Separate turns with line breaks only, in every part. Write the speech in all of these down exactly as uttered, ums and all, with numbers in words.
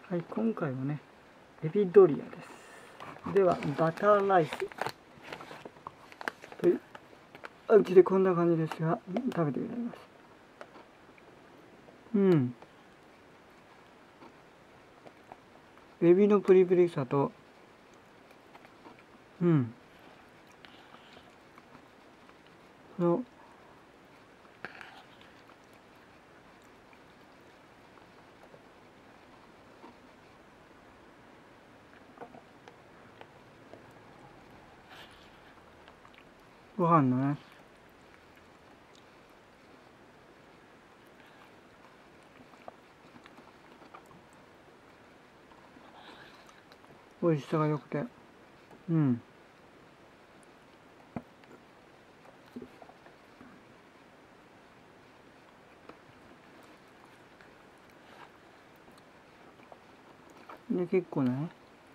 はい、今回はね、エビドリアです。では、バターライスという味でこんな感じですが、食べてみます。うん。エビのプリプリさと、うん。その、ご飯のね、美味しさが良くて、うん。で、結構ね、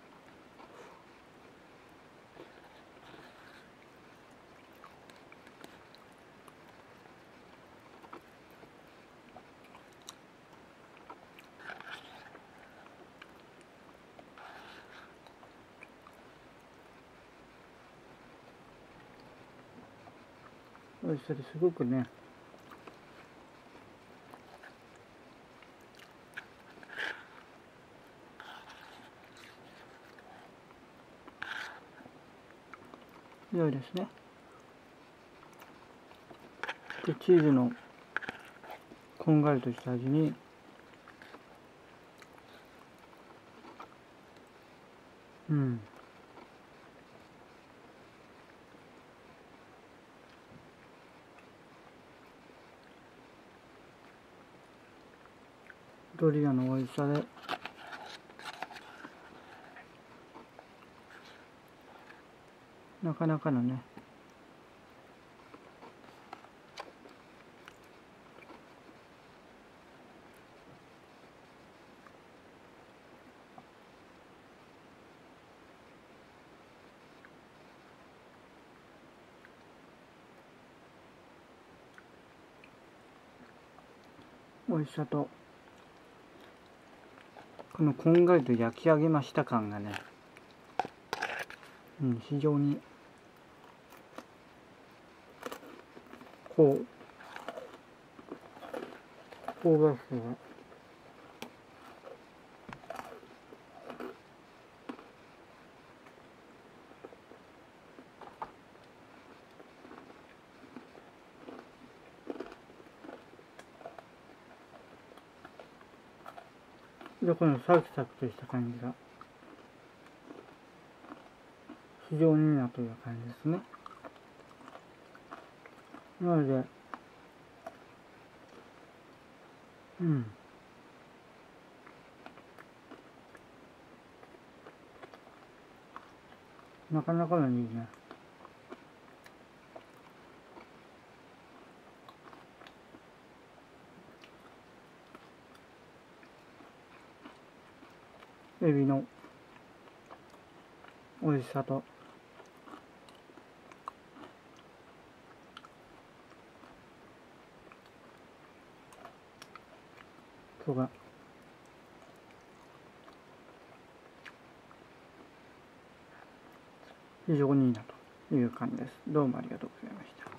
美味しさですごくね、良いですね。で、チーズのこんがりとした味に、うん。ドリアの美味しさで、なかなかのね、美味しさと、このこんがりと焼き上げました感がね、うん、非常にこう香ばしさがで、このサクサクとした感じが非常にいいなという感じですね。なので、うん。なかなかのいいね。エビの美味しさと、それが非常にいいなという感じです。どうもありがとうございました。